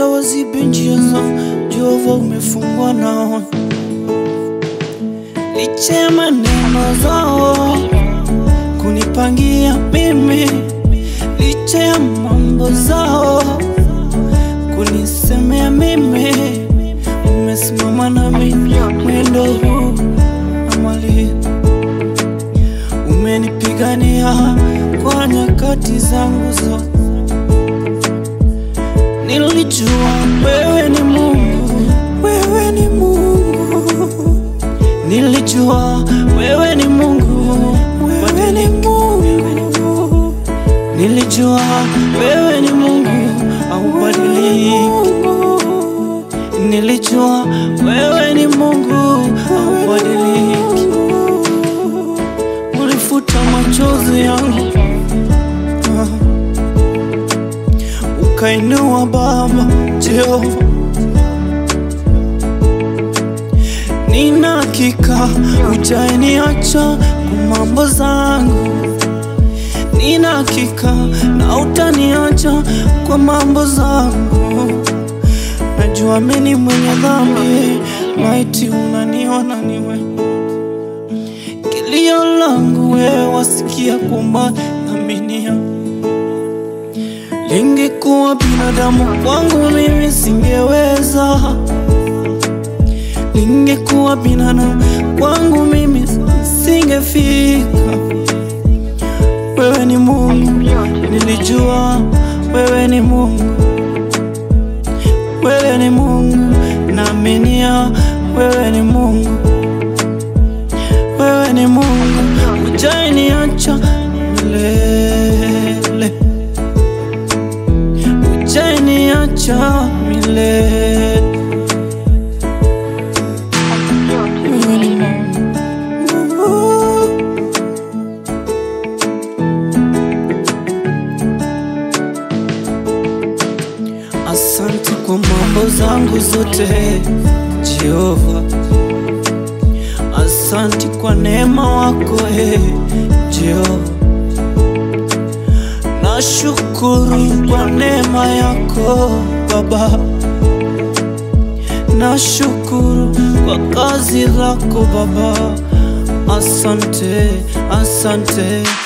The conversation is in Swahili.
Acha wazibe njia zangu, Jehova umefungwa nao. Licha ya maneno zao kunipangia mimi, licha ya mambo zao kunisemea mimi, umesimama na mimi mwendo huu amali. Umenipigania kwa nyakati zangu zote. Nilijua wewe ni Mungu, wewe ni Mungu. Nilijua wewe ni Mungu, wewe ni Mungu. Nilijua wewe ni Mungu, haubadiliki. Nilijua wewe ni Mungu, haubadiliki. Ulifuta machozi yangu, ukainua Baba Jehova. Nina hakika hujaniacha kwa mambo zangu. Nina hakika na utaniacha kwa mambo zangu. Najua mimi mwenye dhambi, maiti unaniona niwe. Kilio langu wewe wasikia kwa mbali, aminia. Lingekuwa binadamu kwangu mimi singeweza. Lingekuwa binadamu kwangu mimi singefika. Wewe ni Mungu, nilijua wewe ni Mungu. Wewe ni Mungu, naaminia wewe ni Mungu. Wewe ni Mungu, hujaniacha milele. Hujaniacha milele. Wewe ni Mungu. Asante kwa mambo zangu zote Jehova. Asante kwa neema wako Jehova. Nashukuru kwa neema yako Baba. Nashukuru kwa kazi lako Baba. Asante, asante.